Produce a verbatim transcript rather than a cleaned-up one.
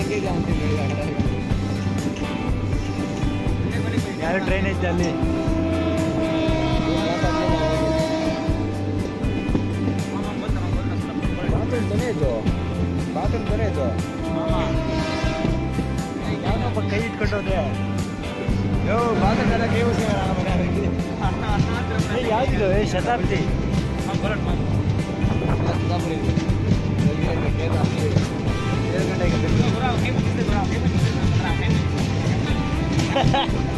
ಯಾರು ಟ್ರೈನ್ ಐತೆ ಅಲ್ಲಿ ಬಾತ್ರೂಮ್ ತಾನೇ ಇದು ಬಾತ್ರೂಮ್ ತಾನೇ ಇದು ಯಾವನೊಬ್ಬ ಕೈ ಇಟ್ಕೊಂಡೋದೆ ಯೋ ಬಾತ್ರೂಮ್ ಕೈ ಯಾವ್ದಿದು ಶತಾಬ್ದಿ ಏಳು ಗಂಟೆಗೆ